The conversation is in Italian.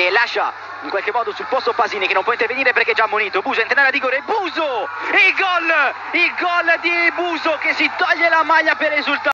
e lascia in qualche modo sul posto Pasini, che non può intervenire perché è già ammonito. Buso entra nella rigore, Buso! Il gol di Buso che si toglie la maglia per esultare.